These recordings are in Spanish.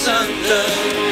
Santa.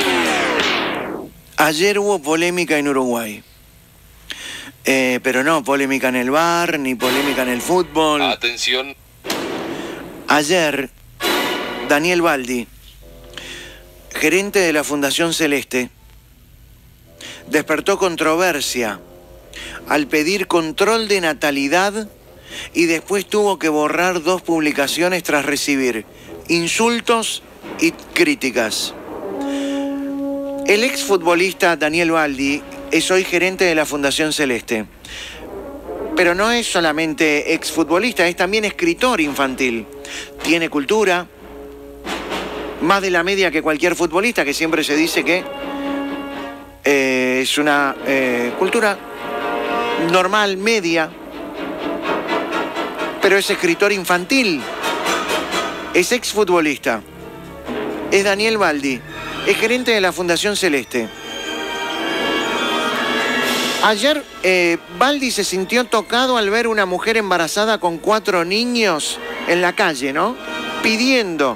Ayer hubo polémica en Uruguay. Pero no polémica en el bar, ni polémica en el fútbol. Atención. Ayer, Daniel Baldi, gerente de la Fundación Celeste, despertó controversia al pedir control de natalidad y después tuvo que borrar 2 publicaciones tras recibir insultos y críticas. El exfutbolista Daniel Baldi es hoy gerente de la Fundación Celeste. Pero no es solamente exfutbolista, es también escritor infantil. Tiene cultura, más de la media que cualquier futbolista, que siempre se dice que es una cultura normal, media. Pero es escritor infantil, es exfutbolista, es Daniel Baldi, es gerente de la Fundación Celeste. Ayer Baldi se sintió tocado al ver una mujer embarazada con 4 niños en la calle, ¿no? Pidiendo.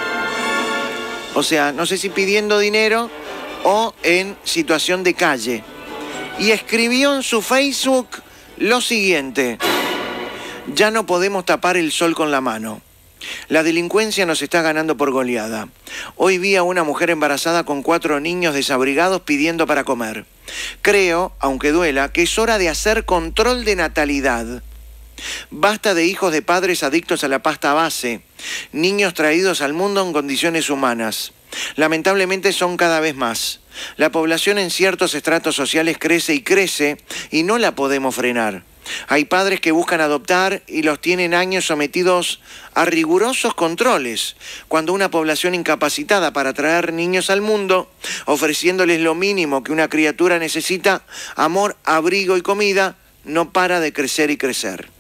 O sea, no sé si pidiendo dinero o en situación de calle. Y escribió en su Facebook lo siguiente: ya no podemos tapar el sol con la mano. La delincuencia nos está ganando por goleada. Hoy vi a una mujer embarazada con 4 niños desabrigados pidiendo para comer. Creo, aunque duela, que es hora de hacer control de natalidad. Basta de hijos de padres adictos a la pasta base, niños traídos al mundo en condiciones humanas. Lamentablemente son cada vez más. La población en ciertos estratos sociales crece y crece y no la podemos frenar. Hay padres que buscan adoptar y los tienen años sometidos a rigurosos controles, cuando una población incapacitada para traer niños al mundo, ofreciéndoles lo mínimo que una criatura necesita, amor, abrigo y comida, no para de crecer y crecer.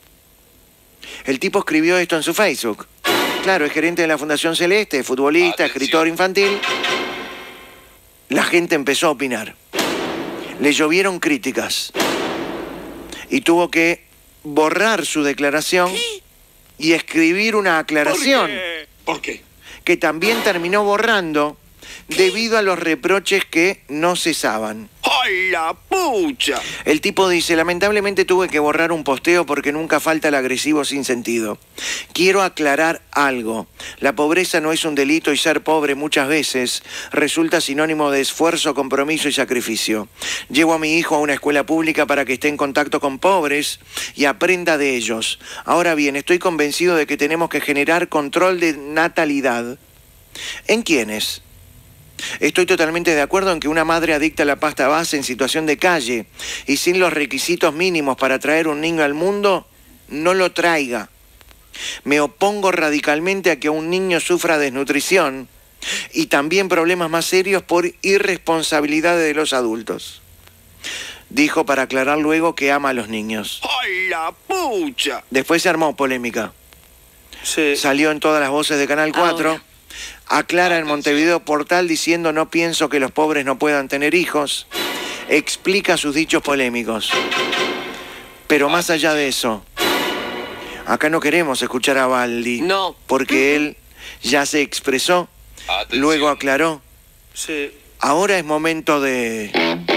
El tipo escribió esto en su Facebook. Claro, es gerente de la Fundación Celeste, futbolista, escritor infantil. La gente empezó a opinar. Le llovieron críticas. Y tuvo que borrar su declaración y escribir una aclaración. ¿Por qué? Que también terminó borrando debido a los reproches que no cesaban. ¡Ay, la pucha! El tipo dice: lamentablemente tuve que borrar un posteo porque nunca falta el agresivo sin sentido. Quiero aclarar algo. La pobreza no es un delito y ser pobre muchas veces resulta sinónimo de esfuerzo, compromiso y sacrificio. Llevo a mi hijo a una escuela pública para que esté en contacto con pobres y aprenda de ellos. Ahora bien, estoy convencido de que tenemos que generar control de natalidad. ¿En quiénes? Estoy totalmente de acuerdo en que una madre adicta a la pasta base en situación de calle y sin los requisitos mínimos para traer un niño al mundo, no lo traiga. Me opongo radicalmente a que un niño sufra desnutrición y también problemas más serios por irresponsabilidad de los adultos. Dijo para aclarar luego que ama a los niños. ¡Ay, la pucha! Después se armó polémica. Sí. Salió en todas las voces de Canal 4. Aclara en Montevideo Portal diciendo: no pienso que los pobres no puedan tener hijos. Explica sus dichos polémicos. Pero más allá de eso, acá no queremos escuchar a Baldi. No. Porque él ya se expresó, luego aclaró. Sí. Ahora es momento de...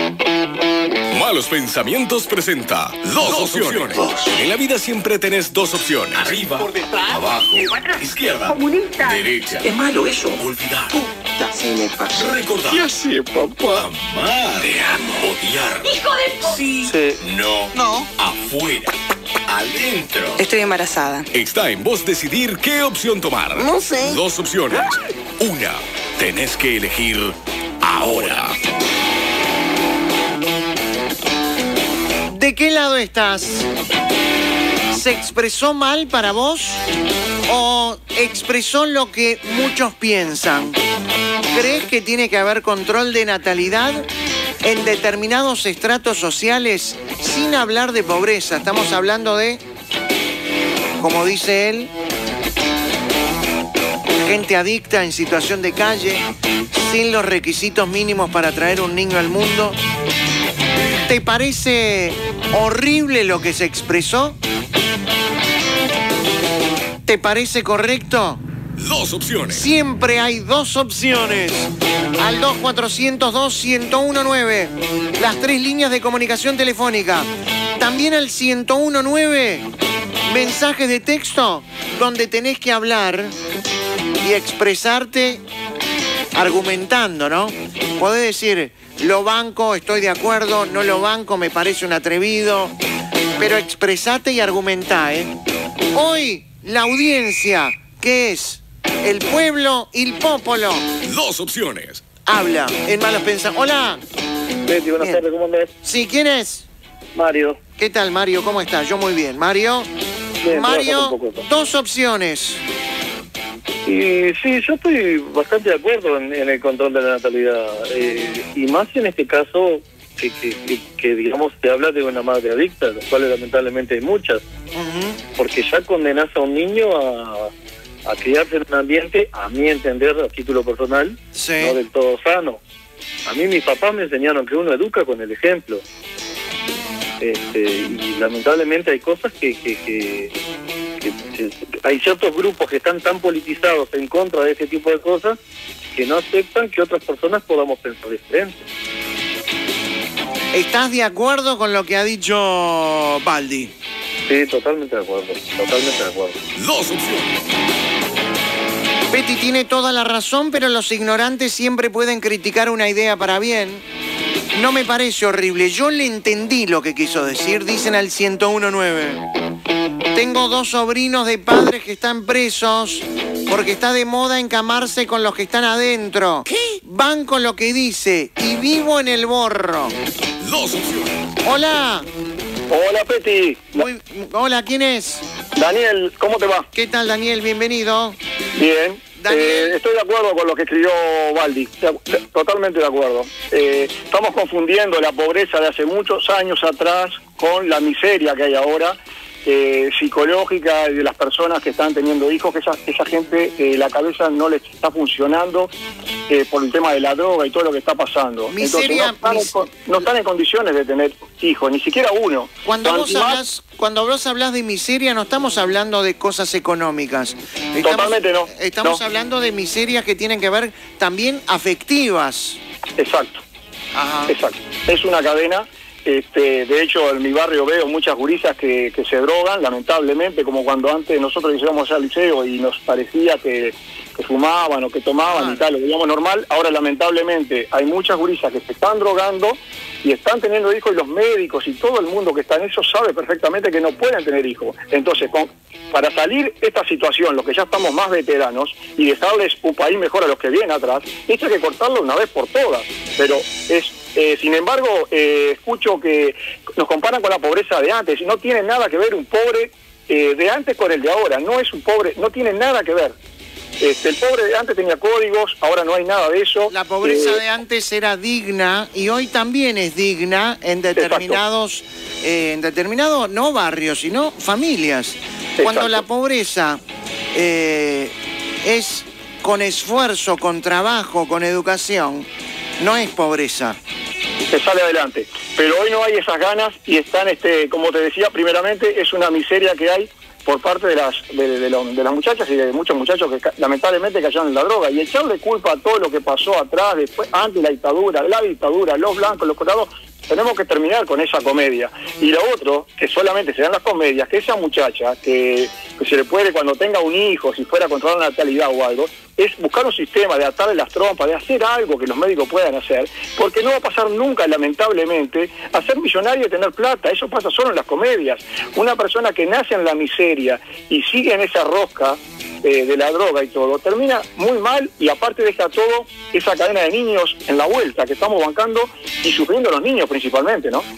Malos Pensamientos presenta Dos Opciones. En la vida siempre tenés 2 opciones. Arriba, Por detrás. abajo, izquierda, Comunista. derecha. Es malo eso. Olvidar, Puta, se me pasó. recordar, ¿Qué hace, papá? amar, te amo, odiar. ¡Hijo de puta! Sí, Sí. no, afuera, adentro. Estoy embarazada. Está en vos decidir qué opción tomar. No sé. 2 opciones. Una, tenés que elegir ahora. ¿De qué lado estás? ¿Se expresó mal para vos? ¿O expresó lo que muchos piensan? ¿Crees que tiene que haber control de natalidad en determinados estratos sociales sin hablar de pobreza? Estamos hablando de, como dice él, gente adicta en situación de calle, sin los requisitos mínimos para traer un niño al mundo. ¿Te parece horrible lo que se expresó? ¿Te parece correcto? Dos opciones. Siempre hay dos opciones. Al 2402-1019. Las 3 líneas de comunicación telefónica. También al 1019. Mensajes de texto donde tenés que hablar y expresarte argumentando, ¿no? Podés decir, lo banco, estoy de acuerdo, no lo banco, me parece un atrevido. Pero expresate y argumentá, ¿eh? Hoy, la audiencia, que es el pueblo, el popolo. Dos opciones. Habla en Malos Pensamientos. Hola. Betty, buenas tardes, ¿cómo andás? Sí, ¿quién es? Mario. ¿Qué tal, Mario? ¿Cómo estás? Yo muy bien. Mario. Bien, Mario, dos opciones. Y sí, yo estoy bastante de acuerdo en el control de la natalidad. Y más en este caso, que digamos, te habla de una madre adicta, las cuales lamentablemente hay muchas. Porque ya condenás a un niño a criarse en un ambiente, a mi entender, a título personal, Sí. no del todo sano. A mí mis papás me enseñaron que uno educa con el ejemplo. Y lamentablemente hay cosas que hay ciertos grupos que están tan politizados en contra de ese tipo de cosas que no aceptan que otras personas podamos pensar diferente. ¿Estás de acuerdo con lo que ha dicho Baldi? Sí, totalmente de acuerdo, totalmente de acuerdo. Dos opciones. Betty tiene toda la razón, pero los ignorantes siempre pueden criticar una idea para bien. No me parece horrible. Yo le entendí lo que quiso decir, dicen al 1019. Tengo 2 sobrinos de padres que están presos porque está de moda encamarse con los que están adentro. ¿Qué? Van con lo que dice y vivo en el borro. Dos opciones. Hola. Hola, Peti. Hola, ¿quién es? Daniel, ¿cómo te va? ¿Qué tal, Daniel? Bienvenido. Bien. Daniel. Estoy de acuerdo con lo que escribió Baldi, totalmente de acuerdo. Estamos confundiendo la pobreza de hace muchos años atrás con la miseria que hay ahora, psicológica de las personas que están teniendo hijos, que esa gente la cabeza no les está funcionando por el tema de la droga y todo lo que está pasando. Miseria, entonces no están en condiciones de tener hijos, ni siquiera uno. Cuando vos hablas de miseria, no estamos hablando de cosas económicas. Totalmente no. Estamos no. hablando de miserias que tienen que ver también afectivas. Exacto. Ajá. Exacto. Es una cadena. De hecho, en mi barrio veo muchas gurisas que se drogan, lamentablemente, como cuando antes nosotros íbamos al liceo y nos parecía que fumaban o que tomaban y tal, lo veíamos normal. Ahora, lamentablemente, hay muchas gurisas que se están drogando y están teniendo hijos, y los médicos y todo el mundo que está en eso sabe perfectamente que no pueden tener hijos. Entonces, para salir de esta situación, los que ya estamos más veteranos, y dejarles un país mejor a los que vienen atrás, esto hay que cortarlo una vez por todas. Pero sin embargo, escucho que nos comparan con la pobreza de antes, y no tiene nada que ver un pobre de antes con el de ahora. No es un pobre, no tiene nada que ver. El pobre de antes tenía códigos, ahora no hay nada de eso. La pobreza de antes era digna y hoy también es digna en determinados, no barrios, sino familias. Exacto. Cuando la pobreza es con esfuerzo, con trabajo, con educación, no es pobreza. Se sale adelante. Pero hoy no hay esas ganas y están, como te decía, primeramente es una miseria que hay por parte de las muchachas y de muchos muchachos que lamentablemente cayeron en la droga, y echarle culpa a todo lo que pasó atrás, después, antes la dictadura, los blancos, los colorados. Tenemos que terminar con esa comedia. Y lo otro, que solamente se dan las comedias, que esa muchacha que se le puede, cuando tenga un hijo, si fuera a controlar la natalidad o algo, es buscar un sistema de atarle las trompas, de hacer algo que los médicos puedan hacer, porque no va a pasar nunca, lamentablemente, a ser millonario y tener plata. Eso pasa solo en las comedias. Una persona que nace en la miseria y sigue en esa rosca de la droga y todo, termina muy mal, y aparte deja todo esa cadena de niños en la vuelta que estamos bancando y sufriendo los niños principalmente, ¿no?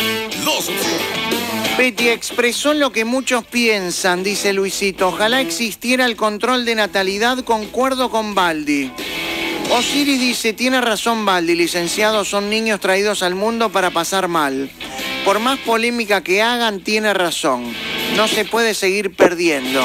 Betty expresó lo que muchos piensan, dice Luisito. Ojalá existiera el control de natalidad, concuerdo con Baldi. Osiris dice, tiene razón Baldi, licenciados son niños traídos al mundo para pasar mal. Por más polémica que hagan, tiene razón. No se puede seguir perdiendo.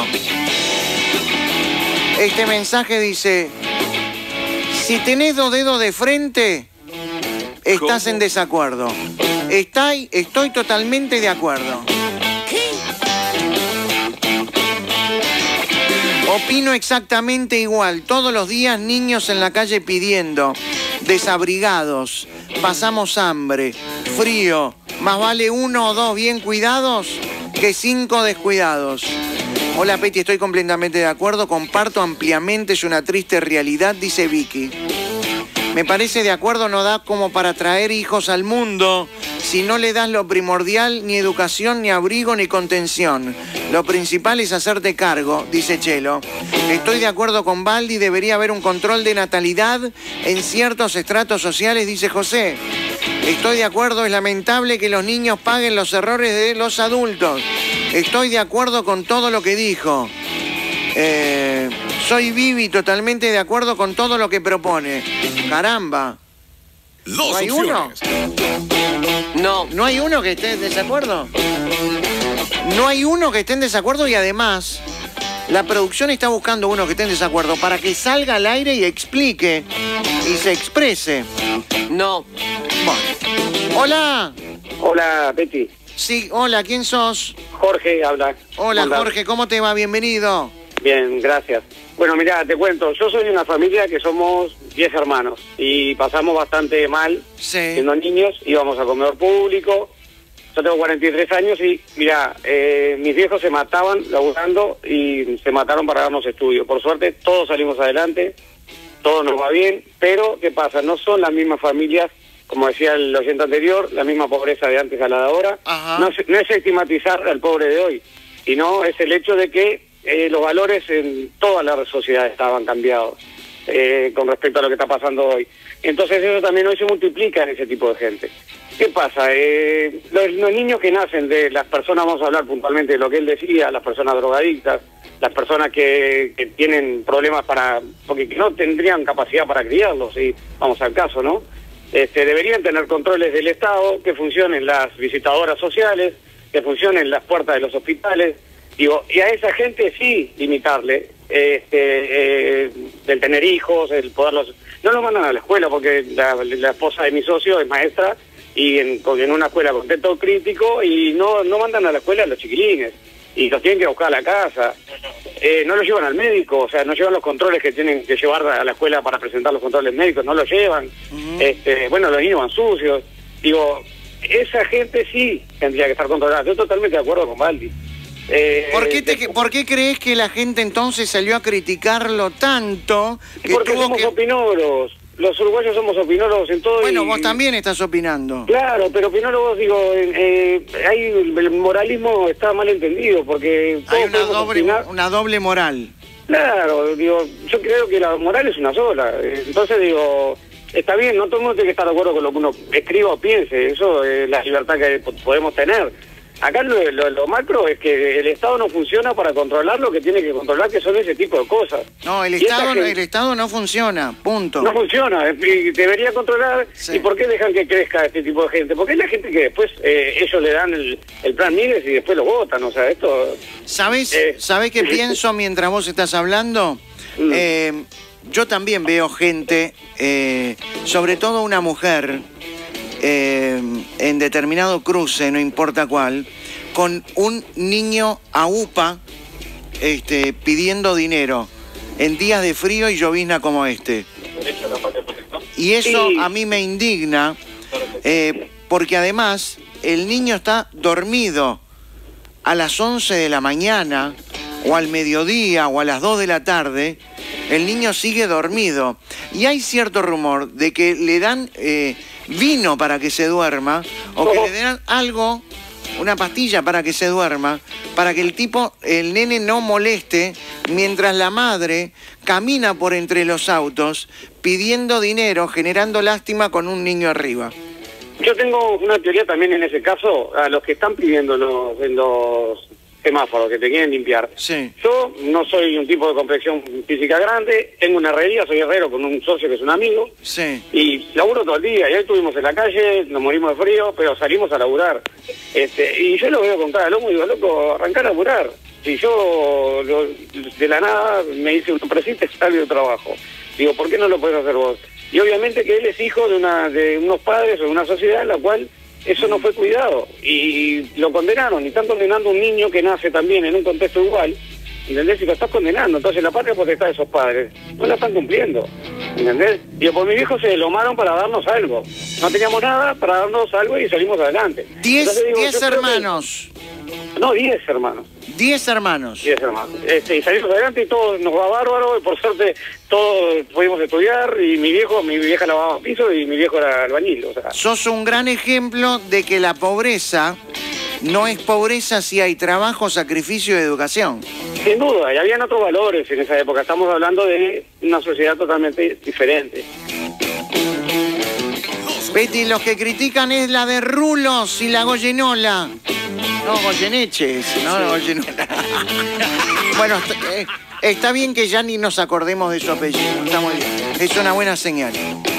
Este mensaje dice, si tenés 2 dedos de frente, estás en desacuerdo. Estoy totalmente de acuerdo. ¿Qué? Opino exactamente igual. Todos los días niños en la calle pidiendo, desabrigados, pasamos hambre, frío. Más vale 1 o 2 bien cuidados que 5 descuidados. Hola Peti, estoy completamente de acuerdo, comparto ampliamente, es una triste realidad, dice Vicky. Me parece de acuerdo, no da como para traer hijos al mundo si no le das lo primordial, ni educación, ni abrigo, ni contención. Lo principal es hacerte cargo, dice Chelo. Estoy de acuerdo con Baldi, debería haber un control de natalidad en ciertos estratos sociales, dice José. Estoy de acuerdo, es lamentable que los niños paguen los errores de los adultos. Estoy de acuerdo con todo lo que dijo. Soy Vivi, totalmente de acuerdo con todo lo que propone. Caramba. ¿No hay uno? ¿No hay uno que esté en desacuerdo? No hay uno que esté en desacuerdo y además la producción está buscando uno que esté en desacuerdo para que salga al aire y explique y se exprese. No. Bueno. Hola. Hola, Betty. Sí, hola, ¿quién sos? Jorge habla. Hola, Hola. Jorge, ¿cómo te va? Bienvenido. Bien, gracias. Bueno, mira, te cuento, yo soy de una familia que somos 10 hermanos y pasamos bastante mal Sí. siendo niños, íbamos a comedor público. Yo tengo 43 años y, mira, mis viejos se mataban laburando y se mataron para darnos estudio. Por suerte, todos salimos adelante, todo nos va bien, pero ¿qué pasa? No son las mismas familias, como decía el oyente anterior, la misma pobreza de antes a la de ahora. Ajá. No es estigmatizar al pobre de hoy, sino es el hecho de que los valores en toda la sociedad estaban cambiados con respecto a lo que está pasando hoy. Entonces eso también hoy se multiplica en ese tipo de gente. ¿Qué pasa? Los niños que nacen de las personas, vamos a hablar puntualmente de lo que él decía, las personas drogadictas, las personas que tienen problemas porque no tendrían capacidad para criarlos, y vamos al caso, ¿no? Deberían tener controles del Estado, que funcionen las visitadoras sociales, que funcionen las puertas de los hospitales. Digo, y a esa gente sí limitarle del tener hijos, el poderlos... No los mandan a la escuela porque la esposa de mi socio es maestra y en una escuela con teto crítico y no mandan a la escuela a los chiquilines y los tienen que buscar a la casa. No los llevan al médico, o sea, no llevan los controles que tienen que llevar a la escuela para presentar los controles médicos, no los llevan. Bueno, los niños van sucios. Digo, esa gente sí tendría que estar controlada. Estoy totalmente de acuerdo con Baldi. ¿Por qué crees que la gente entonces salió a criticarlo tanto? Que porque somos opinólogos. Los uruguayos somos opinólogos en todo. Bueno, vos también estás opinando. Claro, pero opinólogos, digo, el moralismo está mal entendido, porque hay una doble moral. Claro, digo, yo creo que la moral es una sola. Entonces, digo, está bien, no todo el mundo tiene que estar de acuerdo con lo que uno escriba o piense. Eso es la libertad que podemos tener. Acá lo macro es que el Estado no funciona para controlar lo que tiene que controlar, que son ese tipo de cosas. No, el Estado no funciona, punto. No funciona, debería controlar. Sí. ¿Y por qué dejan que crezca este tipo de gente? Porque es la gente que después ellos le dan el plan Mides y después lo votan, o sea, esto... ¿Sabés qué pienso mientras vos estás hablando? Yo también veo gente, sobre todo una mujer... en determinado cruce, no importa cuál, con un niño a UPA pidiendo dinero en días de frío y llovizna como este. Y eso Sí. a mí me indigna, porque además el niño está dormido a las 11 de la mañana, o al mediodía, o a las 2 de la tarde, el niño sigue dormido. Y hay cierto rumor de que le dan... vino para que se duerma, o que le den algo, una pastilla para que se duerma, para que el nene no moleste mientras la madre camina por entre los autos pidiendo dinero, generando lástima con un niño arriba. Yo tengo una teoría también en ese caso, a los que están pidiendo en los semáforos, que te quieren limpiar. Sí. Yo no soy un tipo de complexión física grande, tengo una herrería, soy herrero con un socio que es un amigo, Sí. y laburo todo el día, y hoy estuvimos en la calle, nos morimos de frío, pero salimos a laburar. Y yo lo veo con cara de lomo y digo, loco, arrancar a laburar. Si yo de la nada me hice una presita y salgo de trabajo. Digo, ¿por qué no lo podés hacer vos? Y obviamente que él es hijo de unos padres o de una sociedad en la cual eso no fue cuidado y lo condenaron, y están condenando a un niño que nace también en un contexto igual ¿entendés? Y lo estás condenando. Entonces la patria potestad de esos padres no la están cumpliendo, ¿entendés? Y por mi viejo se lomaron para darnos algo. No teníamos nada para darnos algo y salimos adelante. 10 Entonces, hermanos. No, 10 hermanos. 10 hermanos. 10 hermanos. Y salimos adelante y todo nos va bárbaro. Y por suerte todos pudimos estudiar. Y mi vieja lavaba piso y mi viejo era albañil. O sea, Sos un gran ejemplo de que la pobreza no es pobreza si hay trabajo, sacrificio y educación. sin duda, y habían otros valores en esa época. Estamos hablando de una sociedad totalmente diferente. Betty, los que critican es la de Rulos y la Goyenola. No, Goyeneches, no Goyenola. Bueno, está bien que ya ni nos acordemos de su apellido. Está muy bien. Es una buena señal.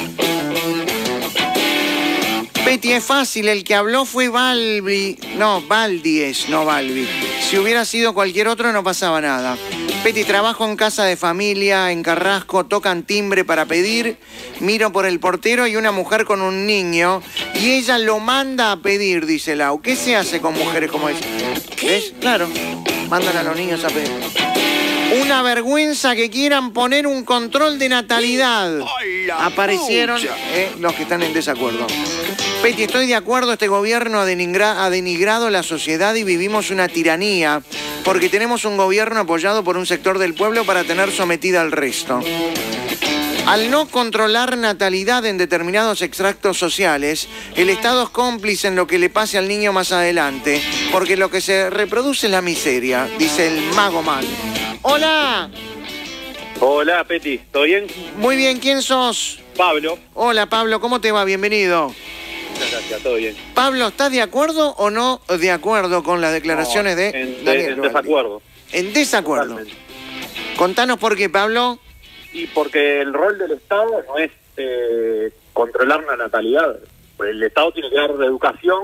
Betty, es fácil. El que habló fue Balbi. No, Baldi es, no Balbi. Si hubiera sido cualquier otro no pasaba nada. Betty, trabajo en casa de familia, en Carrasco, tocan timbre para pedir, miro por el portero y una mujer con un niño y ella lo manda a pedir, dice Lau. ¿Qué se hace con mujeres como esa? ¿Ves? Claro, mandan a los niños a pedir. Una vergüenza que quieran poner un control de natalidad. Aparecieron los que están en desacuerdo. Betty, estoy de acuerdo, este gobierno ha denigrado la sociedad y vivimos una tiranía porque tenemos un gobierno apoyado por un sector del pueblo para tener sometida al resto. Al no controlar natalidad en determinados extractos sociales, el Estado es cómplice en lo que le pase al niño más adelante, porque lo que se reproduce es la miseria, dice el mago mal. ¡Hola! Hola, Peti, ¿todo bien? Muy bien, ¿quién sos? Pablo. Hola, Pablo, ¿cómo te va? Bienvenido. Muchas gracias, todo bien. Pablo, ¿estás de acuerdo o no de acuerdo con las declaraciones de Daniel en desacuerdo. En desacuerdo. Totalmente. Contanos por qué, Pablo. Y porque el rol del Estado no es controlar la natalidad. El Estado tiene que dar educación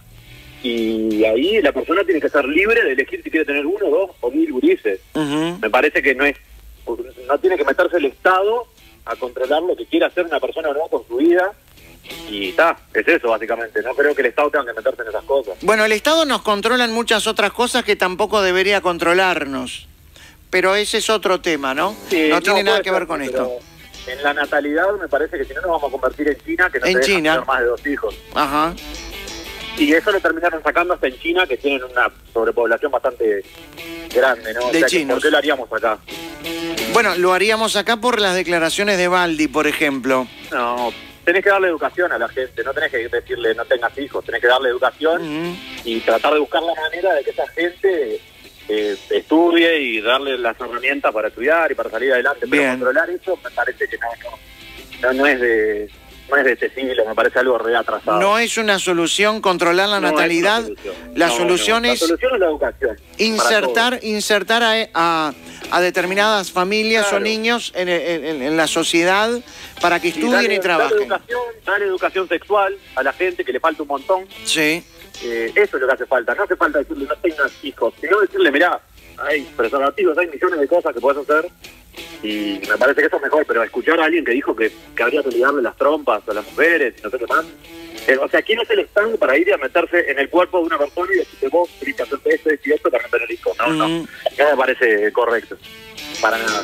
y ahí la persona tiene que ser libre de elegir si quiere tener 1, 2 o 1000 gurises. Me parece que no tiene que meterse el Estado a controlar lo que quiere hacer una persona o no con su vida. Y es eso básicamente. No creo que el Estado tenga que meterse en esas cosas. Bueno, el Estado nos controla en muchas otras cosas que tampoco debería controlarnos. Pero ese es otro tema, ¿no? Sí, no tiene nada que ver con esto. En la natalidad me parece que si no nos vamos a convertir en China, que no en te dejan China tener más de 2 hijos. Ajá. Y eso lo terminaron sacando hasta en China, que tienen una sobrepoblación bastante grande, ¿no? De chinos. ¿Por qué lo haríamos acá? Bueno, lo haríamos acá por las declaraciones de Baldi, por ejemplo. No, tenés que darle educación a la gente, no tenés que decirle no tengas hijos, tenés que darle educación y tratar de buscar la manera de que esa gente estudie y darle las herramientas para estudiar y para salir adelante. Pero controlar eso me parece que no es de este siglo, me parece algo re atrasado. No es una solución controlar la natalidad. La solución es la educación. Insertar a determinadas familias o niños en la sociedad para que estudien y trabajen. Darle educación sexual a la gente, que le falta un montón. Sí. Eso es lo que hace falta. No hace falta decirle no tengas hijos, sino decirle, mirá, hay preservativos, hay millones de cosas que puedes hacer. Y me parece que eso es mejor, pero escuchar a alguien que dijo que habría que ligarle las trompas a las mujeres y no sé qué más. O sea, ¿quién es el Estado para ir a meterse en el cuerpo de una persona y decirte vos tenés que hacerte esto y esto para no tener hijos? No me parece correcto. Para nada.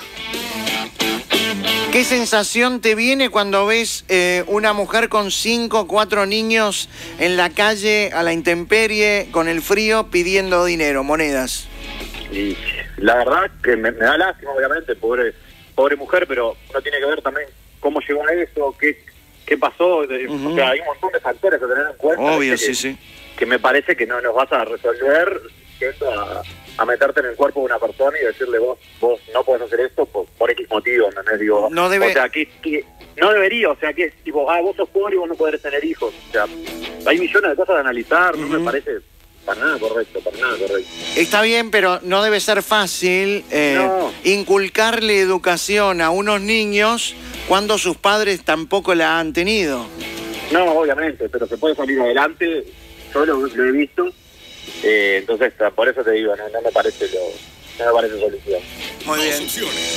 ¿Qué sensación te viene cuando ves una mujer con 5 o 4 niños en la calle, a la intemperie, con el frío, pidiendo dinero, monedas? Y la verdad que me da lástima, obviamente, pobre mujer, pero uno tiene que ver también cómo llegó a eso, qué pasó. O sea, hay un montón de factores que tener en cuenta. Obvio, sí. Que me parece que no nos vas a resolver yendo a meterte en el cuerpo de una persona y decirle vos no podés hacer esto por X motivo, ¿no? Digo, no debe... O sea, que no debería, o sea, que es tipo, vos sos pobre y vos no podés tener hijos. O sea, hay millones de cosas a analizar, no me parece para nada correcto. Está bien, pero no debe ser fácil inculcarle educación a unos niños cuando sus padres tampoco la han tenido. No, obviamente, pero se puede salir adelante, yo lo he visto. Entonces, por eso te digo, no me parece solución. Muy bien.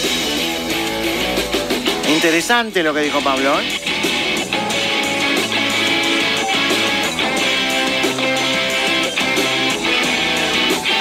Interesante lo que dijo Pablo,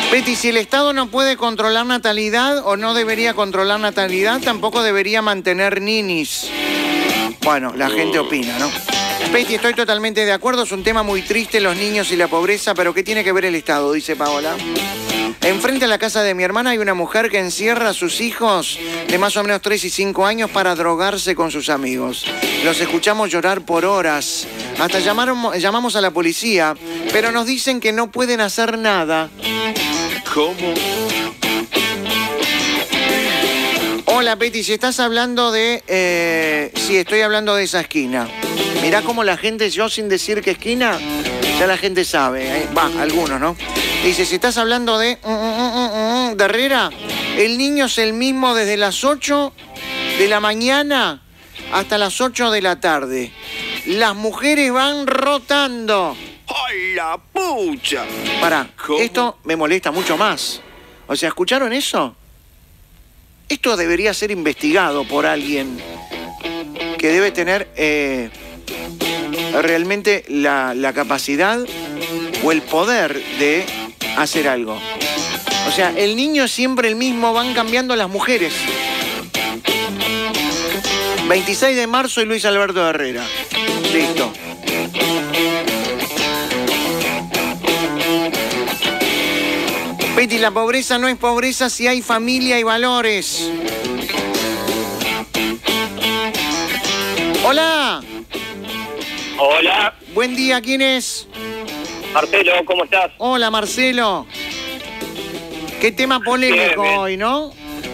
Betty, si el Estado no puede controlar natalidad o no debería controlar natalidad, tampoco debería mantener ninis. Bueno, la gente opina, ¿no? Betty, estoy totalmente de acuerdo, es un tema muy triste, los niños y la pobreza, pero ¿qué tiene que ver el Estado?, dice Paola. Enfrente a la casa de mi hermana hay una mujer que encierra a sus hijos de más o menos 3 y 5 años para drogarse con sus amigos. Los escuchamos llorar por horas. Hasta llamamos a la policía, pero nos dicen que no pueden hacer nada. ¿Cómo? Hola, Betty, si estás hablando de... sí, estoy hablando de esa esquina. Mirá cómo la gente, yo sin decir qué esquina, ya la gente sabe. Va, algunos, ¿no? Dice, si estás hablando de Herrera, el niño es el mismo desde las 8 de la mañana hasta las 8 de la tarde. Las mujeres van rotando. ¡Ay, la pucha! Pará, ¿Cómo? esto me molesta mucho más. O sea, ¿escucharon eso? Esto debería ser investigado por alguien que debe tener realmente la capacidad o el poder de hacer algo. O sea, el niño es siempre el mismo, van cambiando las mujeres. 26 de marzo y Luis Alberto Herrera. Listo. Betty, la pobreza no es pobreza si hay familia y valores. Hola. Hola, Buen día, ¿quién es? Marcelo, ¿cómo estás? Hola, Marcelo. Qué tema polémico Bien. hoy, ¿no?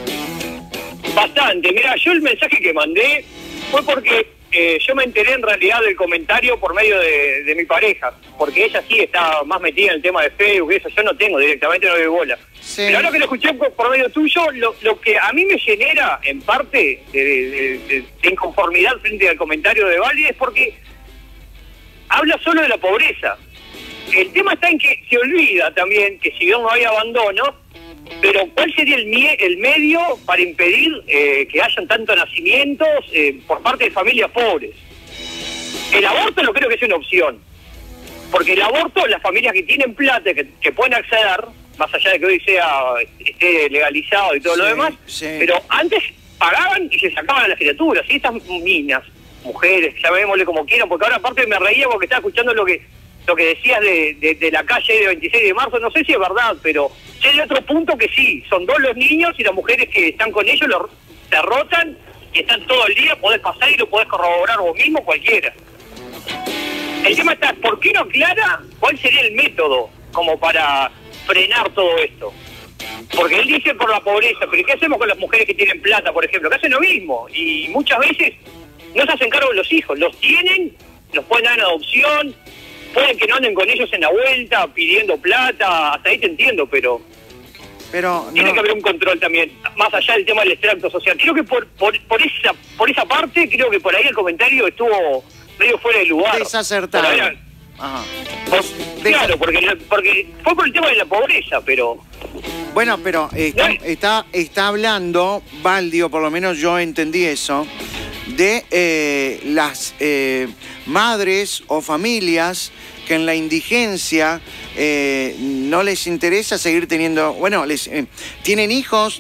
Bastante. Mira, yo el mensaje que mandé fue porque yo me enteré en realidad del comentario por medio de mi pareja, porque ella sí está más metida en el tema de Facebook y eso, yo no tengo directamente, no doy bola. Sí. Pero ahora que lo escuché por medio tuyo, lo que a mí me genera en parte de inconformidad frente al comentario de Valdi es porque habla solo de la pobreza. El tema está en que se olvida también que si bien no hay abandono, pero ¿cuál sería el medio para impedir que hayan tantos nacimientos por parte de familias pobres? El aborto no creo que sea una opción, porque el aborto, las familias que tienen plata, que pueden acceder, más allá de que hoy esté legalizado y todo lo demás, pero antes pagaban y se sacaban a las criaturas, y estas niñas, mujeres, llamémosle como quieran, porque ahora aparte me reía porque estaba escuchando lo que decías de la calle de 26 de marzo, no sé si es verdad, pero si hay otro punto que sí, son 2 los niños y las mujeres que están con ellos se rotan y están todo el día, podés pasar y lo podés corroborar vos mismo, cualquiera. El tema está, ¿por qué no aclara cuál sería el método como para frenar todo esto? Porque él dice por la pobreza, pero ¿qué hacemos con las mujeres que tienen plata, por ejemplo? Que hacen lo mismo y muchas veces no se hacen cargo de los hijos, los tienen, los pueden dar en adopción, pueden que no anden con ellos en la vuelta pidiendo plata, hasta ahí te entiendo, pero tiene que haber un control también, más allá del tema del extracto social. Creo que por esa parte, creo que por ahí el comentario estuvo medio fuera de lugar. Desacertado. Ajá. Claro, porque fue por el tema de la pobreza, pero... Bueno, pero está hablando, Valdi, o por lo menos yo entendí eso, de las madres o familias que en la indigencia no les interesa seguir teniendo, bueno, tienen hijos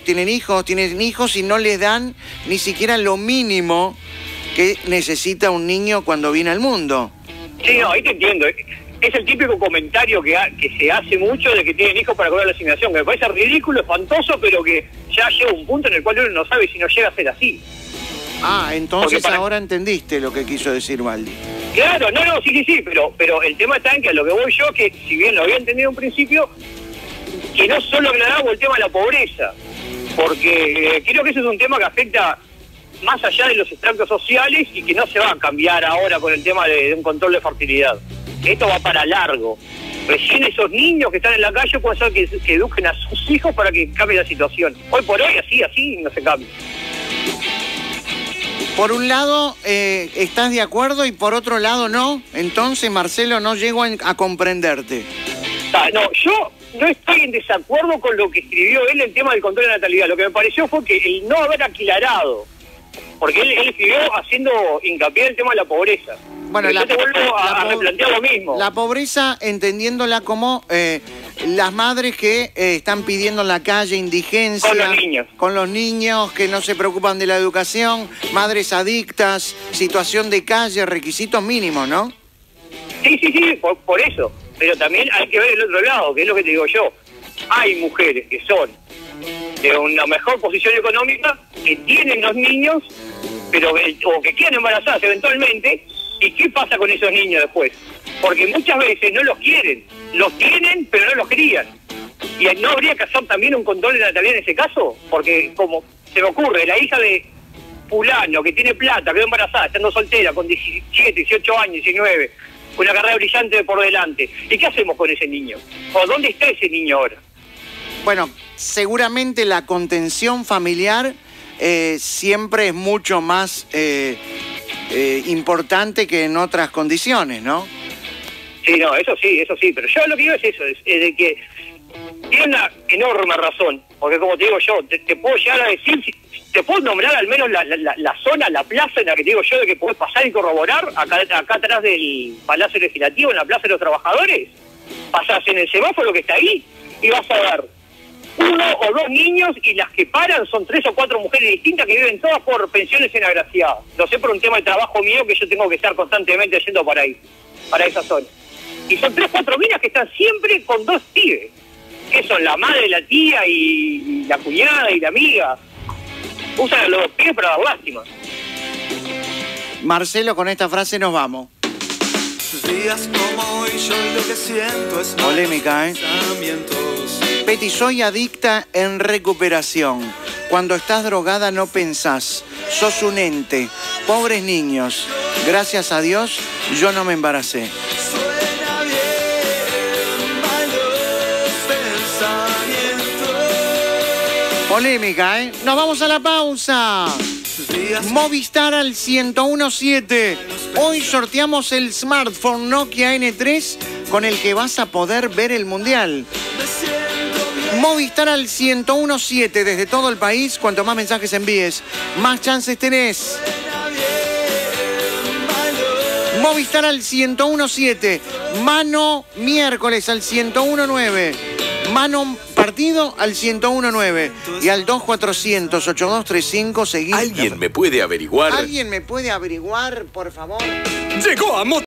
y no les dan ni siquiera lo mínimo que necesita un niño cuando viene al mundo. Sí, no, ahí te entiendo. Es el típico comentario que se hace mucho de que tienen hijos para cobrar la asignación, que me parece ridículo, espantoso, pero que ya llega un punto en el cual uno no sabe si no llega a ser así. Ah, entonces ahora entendiste lo que quiso decir Valdi. Claro, sí, pero el tema está en que a lo que voy yo, que si bien lo había entendido en principio, que no solo aclaramos el tema de la pobreza, porque creo que ese es un tema que afecta más allá de los extractos sociales y que no se va a cambiar ahora con el tema de un control de fertilidad. Esto va para largo. Recién esos niños que están en la calle pueden ser que eduquen a sus hijos para que cambie la situación. Hoy por hoy, así, no se cambia. Por un lado, estás de acuerdo y por otro lado no. Entonces, Marcelo, no llego a comprenderte. No, yo no estoy en desacuerdo con lo que escribió él en el tema del control de natalidad. Lo que me pareció fue que el no haber aclarado porque él escribió haciendo hincapié en el tema de la pobreza. Bueno, yo te vuelvo a replantear lo mismo. La pobreza, entendiéndola como las madres que están pidiendo en la calle indigencia. Con los niños. Con los niños que no se preocupan de la educación, madres adictas, situación de calle, requisitos mínimos, ¿no? Sí, por eso. Pero también hay que ver el otro lado, que es lo que te digo yo. Hay mujeres que son de una mejor posición económica, que tienen los niños, pero o que quieran embarazadas eventualmente. ¿Y qué pasa con esos niños después? Porque muchas veces no los quieren, los tienen pero no los crían. ¿Y no habría que hacer también un control de natalidad en ese caso? Porque como se me ocurre, la hija de fulano que tiene plata, quedó embarazada, estando soltera, con 17, 18 años, 19, con una carrera brillante por delante. ¿Y qué hacemos con ese niño? ¿O dónde está ese niño ahora? Bueno, seguramente la contención familiar siempre es mucho más importante que en otras condiciones, ¿no? Sí, no, eso sí, pero yo lo que digo es eso, es de que tiene una enorme razón, porque como te digo yo, te puedo llegar a decir, te puedo nombrar al menos la zona, la plaza en la que te digo yo, de que podés pasar y corroborar, acá atrás del Palacio Legislativo, en la Plaza de los Trabajadores, pasás en el semáforo que está ahí y vas a ver 1 o 2 niños, y las que paran son 3 o 4 mujeres distintas que viven todas por pensiones en agraciadas. Lo sé por un tema de trabajo mío que yo tengo que estar constantemente yendo para ahí, para esa zona. Y son 3 o 4 minas que están siempre con 2 pibes, que son la madre, la tía y la cuñada y la amiga. Usan a los 2 pibes para dar lástima. Marcelo, con esta frase nos vamos. Días como hoy, yo lo que siento es polémica, ¿eh? Peti, soy adicta en recuperación. Cuando estás drogada no pensás. Sos un ente. Pobres niños. Gracias a Dios, yo no me embaracé. Suena bien, malos pensamientos. Polémica, ¿eh? Nos vamos a la pausa. Movistar al 1017. Hoy sorteamos el smartphone Nokia N3 con el que vas a poder ver el Mundial. Movistar al 1017 desde todo el país. Cuanto más mensajes envíes, más chances tenés. Movistar al 1017. Mano miércoles al 1019. Mano partido al 1019. Y al 2400-8235 seguir. ¿Alguien me puede averiguar? ¿Alguien me puede averiguar, por favor? Llegó a